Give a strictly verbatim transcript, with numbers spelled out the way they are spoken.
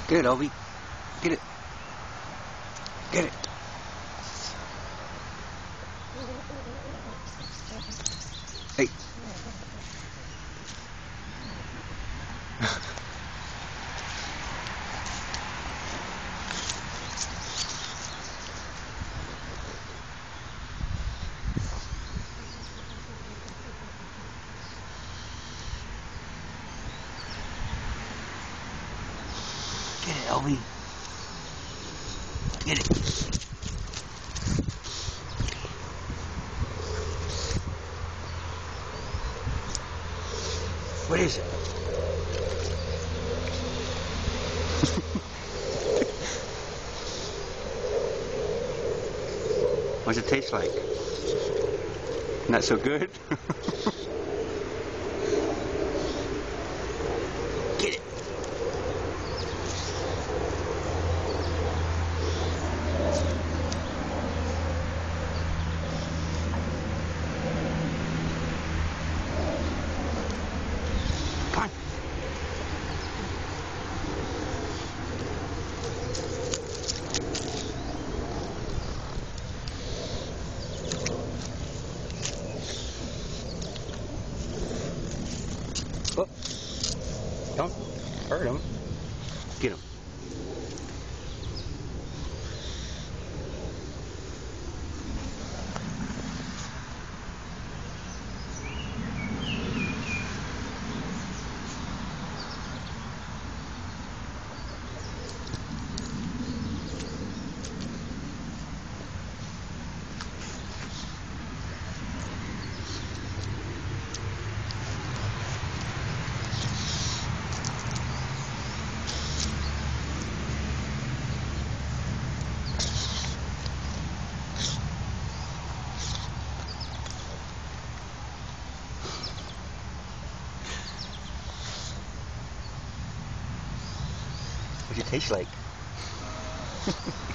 Get it, Obi. Get it. Get it. Hey. Get it, Obi. Get it. What is it? What's it taste like? Not so good? Get it. Come on. Oh. Don't hurt him. Get him. What does it taste like?